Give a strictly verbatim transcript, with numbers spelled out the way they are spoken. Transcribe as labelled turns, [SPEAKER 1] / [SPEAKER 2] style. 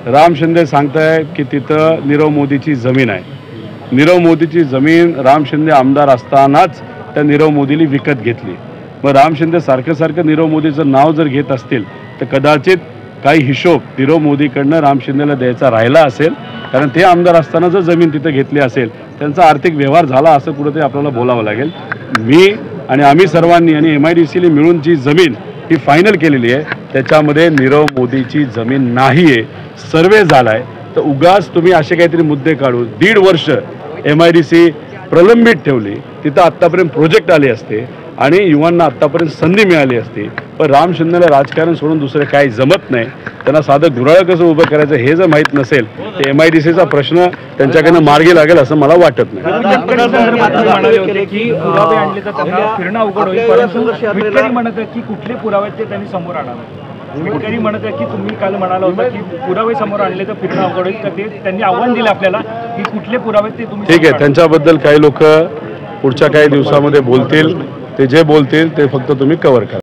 [SPEAKER 1] राम शिंदे सांगताय की तिथं नीरव मोदीची जमीन आहे। नीरव मोदीची जमीन राम शिंदे आमदार असतानाच त्या नीरव मोदीला विकत घेतली। मग राम शिंदे सारखं सारखं नीरव मोदीचं नाव जर घेत असतील तर कदाचित काही हिशोब नीरव मोदीकडनं राम शिंदेला द्यायचा राहिला असेल, कारण ते आमदार असताना जर जमीन तिथं घेतली असेल त्यांचा आर्थिक व्यवहार झाला असं कुठेतरी आपल्याला बोलावं लागेल। मी आणि आम्ही सर्वांनी आणि एम आय डी सीला मिळून जी जमीन ही फायनल केलेली आहे त्याच्यामध्ये नीरव मोदीची जमीन नाही आहे, सर्वे झाला आहे। तर उगाच तुम्ही असे काहीतरी मुद्दे काढून दीड वर्ष एम आय डी सी प्रलंबित ठेवली, तिथं आत्तापर्यंत प्रोजेक्ट आले असते आणि युवांना आत्तापर्यंत संधी मिळाली असती। पण राम शिंदेला राजकारण सोडून दुसरं काही जमत नाही, त्यांना साधं गुऱ्हाळ कसं उभं करायचं हे जर माहीत नसेल तर एम आय डी सीचा प्रश्न त्यांच्याकडनं मार्गी लागेल असं मला वाटत नाही।
[SPEAKER 2] कुठले पुरावे ते त्यांनी समोर आणावे, मिटकरी म्हणत आहे की तुम्ही काल म्हणाला होता की पुरावे समोर आणले तर फिरणं अवघड होईल, तर ते त्यांनी आव्हान दिलं आपल्याला की कुठले पुरावे ते तुम्ही।
[SPEAKER 1] ठीक आहे, त्यांच्याबद्दल काही लोक पुढच्या काही दिवसामध्ये बोलतील, ते जे बोलतील ते फक्त तुम्ही कव्हर करा।